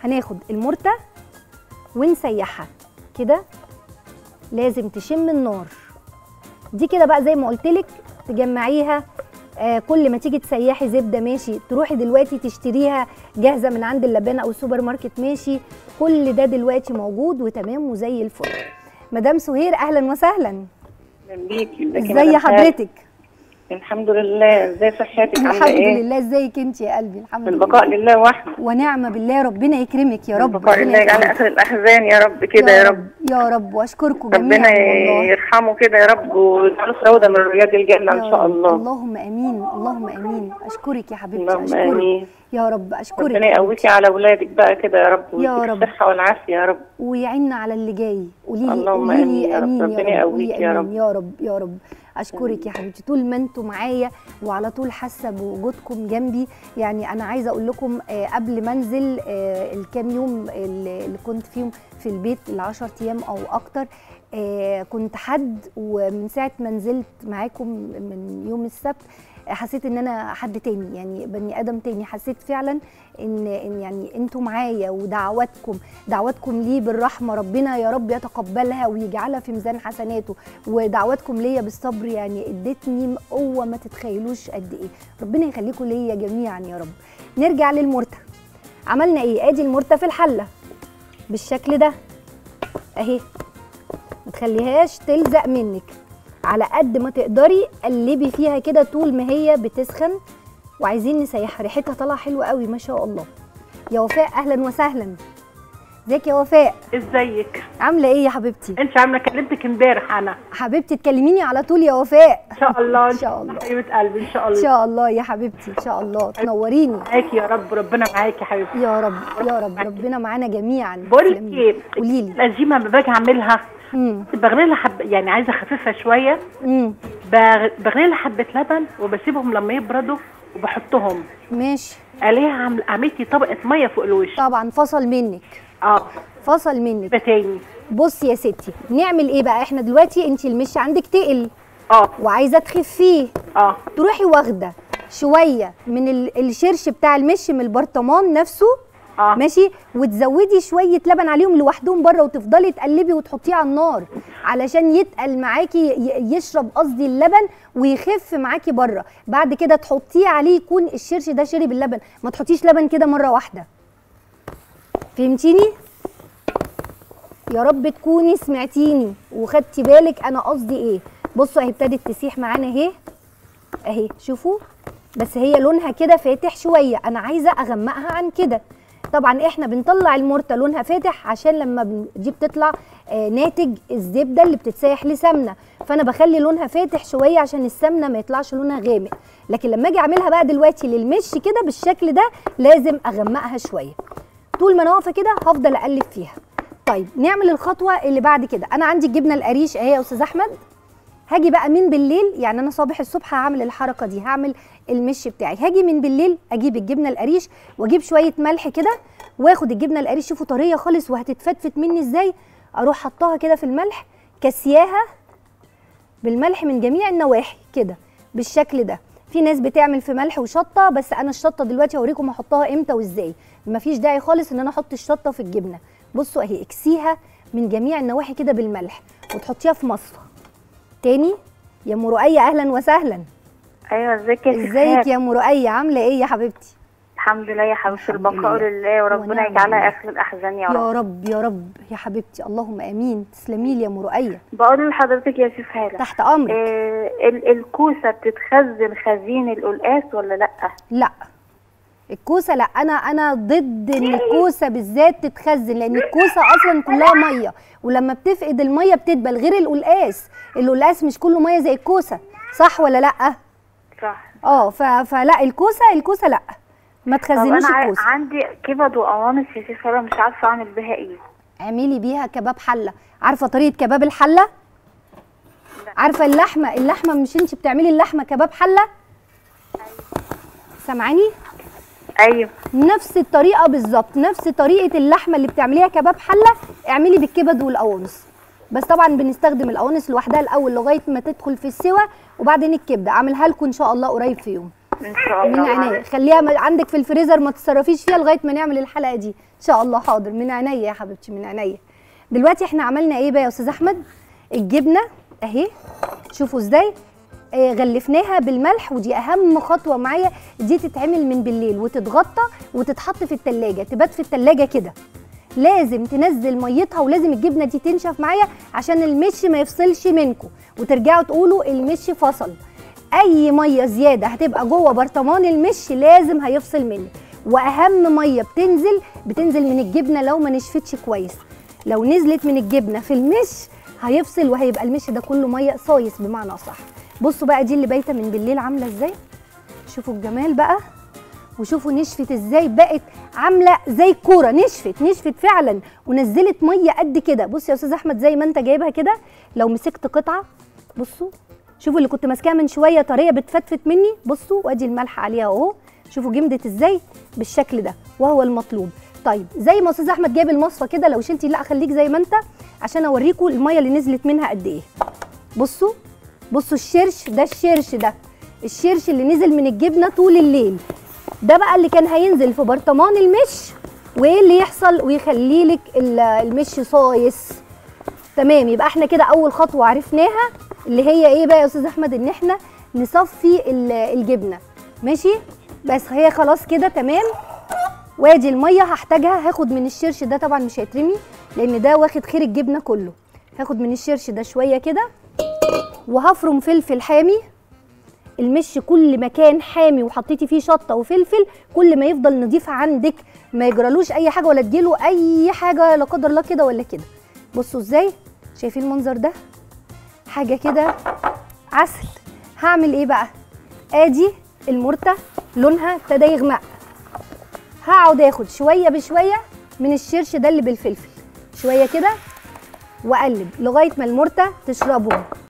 هناخد المرتة ونسيحها كده، لازم تشم النار دي كده بقى زي ما قلتلك. تجمعيها كل ما تيجي تسيحي زبده ماشي، تروحي دلوقتي تشتريها جاهزه من عند اللبانه او السوبر ماركت ماشي، كل ده دلوقتي موجود وتمام وزي الفل. مدام سهير اهلا وسهلا. اهلا بيكي. ازي حضرتك؟ الحمد لله. ازي صحتك؟ عامله الحمد ايه؟ لله. ازيك انت يا قلبي؟ الحمد لله. البقاء لله وحده ونعم بالله. ربنا يكرمك يا رب. البقاء لله على اخر الاحزان يا رب كده يا رب يا رب. واشكركم جميعا ربنا والله. يرحمه كده يا رب ويجعله روضه من رياض الجنه ان شاء الله. اللهم امين اللهم امين. اشكرك يا حبيبتي. اللهم اشكرك امين يا رب. اشكرك ربنا يقويكي على اولادك بقى كده يا رب يا ويديك رب. الصحه والعافيه يا رب ويعيننا على اللي جاي. قولي لي اللهم قولي امين لي يا رب. امين ربنا يا رب. يقويك قولي يا امين رب. يا رب يا رب. اشكرك يا حبيبتي طول ما انتوا معايا وعلى طول حاسه بوجودكم جنبي. يعني انا عايزه اقول لكم قبل ما انزل الكام يوم اللي كنت فيهم في البيت ال10 ايام او اكتر، كنت حد، ومن ساعه ما نزلت معاكم من يوم السبت حسيت ان انا حد تاني، يعني بني ادم تاني. حسيت فعلا ان يعني انتوا معايا، ودعواتكم لي بالرحمه ربنا يا رب يتقبلها ويجعلها في ميزان حسناته، ودعواتكم ليا بالصبر يعني ادتني قوه ما تتخيلوش قد ايه. ربنا يخليكم ليا جميعا يا رب. نرجع للمرتة. عملنا ايه؟ ادي المرتة في الحله بالشكل ده اهي، ما تخليهاش تلزق منك، على قد ما تقدري قلبي فيها كده طول ما هي بتسخن. وعايزين نسيحها، ريحتها طالعه حلوه قوي ما شاء الله. يا وفاء اهلا وسهلا. ازيك يا وفاء؟ ازيك؟ عامله ايه يا حبيبتي؟ انت عامله؟ كلمتك امبارح انا. حبيبتي تكلميني على طول يا وفاء. ان شاء الله ان شاء الله حبيبه قلبي ان شاء الله. ان شاء الله يا حبيبتي ان شاء الله. تنوريني. معاكي يا رب. ربنا معاكي يا حبيبتي. يا رب يا رب. ربنا معانا جميعا. بقول لك ايه، قولي لي. العزيمه لما باجي اعملها بغلي لها يعني عايزه اخففها شويه. بغلي لها حبه لبن وبسيبهم لما يبردوا وبحطهم. ماشي. عليها عملتي طبقه ميه فوق الوش. طبعا فصل منك. فصل منك. ده تاني. بصي يا ستي نعمل ايه بقى؟ احنا دلوقتي انت المش عندك تقل وعايزه تخفيه. تروحي واخده شويه من الشرش بتاع المش من البرطمان نفسه. ماشي. وتزودي شويه لبن عليهم لوحدهم بره، وتفضلي تقلبي وتحطيه على النار علشان يتقل معاكي، يشرب قصدي اللبن ويخف معاكي بره. بعد كده تحطيه عليه يكون الشرش ده شرب اللبن. ما تحطيش لبن كده مره واحده. فهمتيني؟ يا رب تكوني سمعتيني وخدتي بالك انا قصدي ايه. بصوا اهي ابتدت تسيح معانا اهي اهي، شوفوا. بس هي لونها كده فاتح شويه، انا عايزه اغمقها عن كده. طبعا احنا بنطلع المرتة لونها فاتح عشان لما دي بتطلع ناتج الزبده اللي بتتسيح لسمنه، فانا بخلي لونها فاتح شويه عشان السمنه ما يطلعش لونها غامق. لكن لما اجي اعملها بقى دلوقتي للمش كده بالشكل ده لازم اغمقها شويه. طول ما انا واقفه كده هفضل اقلب فيها. طيب نعمل الخطوه اللي بعد كده. انا عندي الجبنه القريش اهي يا استاذ احمد. هاجي بقى من بالليل، يعني انا صباح الصبح هعمل الحركه دي، هعمل المش بتاعي. هاجي من بالليل اجيب الجبنه القريش واجيب شويه ملح كده، واخد الجبنه القريش، شوفوا طريه خالص وهتتفتفت مني ازاي. اروح حطها كده في الملح، كسياها بالملح من جميع النواحي كده بالشكل ده. في ناس بتعمل في ملح وشطه، بس انا الشطه دلوقتي هوريكم احطها امتى وازاي. مفيش داعي خالص ان انا احط الشطه في الجبنه. بصوا اهي اكسيها من جميع النواحي كده بالملح وتحطيها في مصفى. تاني يا ام رؤيه اهلا وسهلا. ايوه ازيك يا شيخ؟ ازيك يا ام رؤيه؟ عامله ايه يا حبيبتي؟ الحمد لله يا حبيبتي. البقاء لله وربنا يجعلها اخر الاحزان يا رب. يا رب يا رب يا حبيبتي. اللهم امين. تسلمي لي يا ام رؤيه. بقول لحضرتك يا شيخ هاله تحت امرك. الكوسه بتتخزن خزين القلقاس ولا لا؟ لا الكوسه لا، انا ضد ان الكوسه بالذات تتخزن، لان الكوسه اصلا كلها ميه، ولما بتفقد الميه بتدبل، غير القلقاس. القلقاس مش كله ميه زي الكوسه، صح ولا لا؟ صح. فلا الكوسه لا، ما تخزنيش الكوسه. انا عندي كبد وقوانص يا شيخ هاله، مش عارفه اعمل بيها ايه. اعملي بيها كباب حله. عارفه طريقه كباب الحله؟ لا. عارفه اللحمه مش انت بتعملي اللحمه كباب حله؟ ايوه. سامعاني؟ ايوه نفس الطريقه بالظبط، نفس طريقه اللحمه اللي بتعمليها كباب حله اعملي بالكبد والقوانص. بس طبعا بنستخدم القوانص لوحدها الاول لغايه ما تدخل في السوى، وبعدين الكبده. اعملها لكم ان شاء الله قريب في يوم. ان شاء الله. من عينيا، خليها عندك في الفريزر ما تتصرفيش فيها لغايه ما نعمل الحلقه دي ان شاء الله. حاضر، من عينيا يا حبيبتي، من عينيا. دلوقتي احنا عملنا ايه بقى يا استاذ احمد؟ الجبنه اهي، شوفوا ازاي غلفناها بالملح، ودي اهم خطوه معايا. دي تتعمل من بالليل وتتغطى وتتحط في التلاجة، تبات في التلاجة كده. لازم تنزل ميتها، ولازم الجبنه دي تنشف معايا عشان المش ما يفصلش منكم وترجعوا تقولوا المش فصل. اي ميه زياده هتبقى جوه برطمان المش لازم هيفصل منك. واهم ميه بتنزل من الجبنه لو ما نشفتش كويس. لو نزلت من الجبنه في المش هيفصل، وهيبقى المش ده كله ميه صايص بمعنى اصح. بصوا بقى دي اللي بايته من بالليل عامله ازاي، شوفوا الجمال بقى، وشوفوا نشفت ازاي، بقت عامله زي الكوره، نشفت فعلا، ونزلت ميه قد كده. بص يا استاذ احمد زي ما انت جايبها كده، لو مسكت قطعه بصوا، شوفوا اللي كنت ماسكاها من شويه طريه بتفتفت مني، بصوا وادي الملح عليها اهو، شوفوا جمدت ازاي بالشكل ده، وهو المطلوب. طيب زي ما استاذ احمد جايب المصفى كده، لو شلتي لا خليك زي ما انت عشان اوريكم الميه اللي نزلت منها قد ايه. بصوا الشرش ده، الشرش اللي نزل من الجبنه طول الليل ده بقى اللي كان هينزل في برطمان المش، وايه اللي يحصل ويخلي لك المش صايص. تمام، يبقى احنا كده اول خطوه عرفناها اللي هي ايه بقى يا استاذ احمد؟ ان احنا نصفي الجبنه. ماشي، بس هي خلاص كده تمام. وادي الميه هحتاجها، هاخد من الشرش ده، طبعا مش هيترمي لان ده واخد خير الجبنه كله. هاخد من الشرش ده شويه كده، وهفرم فلفل حامي. المش كل ما كان حامي وحطيتي فيه شطه وفلفل كل ما يفضل نضيف عندك، ما يجرالوش اي حاجه ولا تجيله اي حاجه لا قدر الله كده ولا كده. بصوا ازاي، شايفين المنظر ده؟ حاجه كده عسل. هعمل ايه بقى؟ ادي المرته لونها ابتدى يغمق، هقعد اخد شويه بشويه من الشرش ده اللي بالفلفل، شويه كده واقلب لغايه ما المرته تشربهم.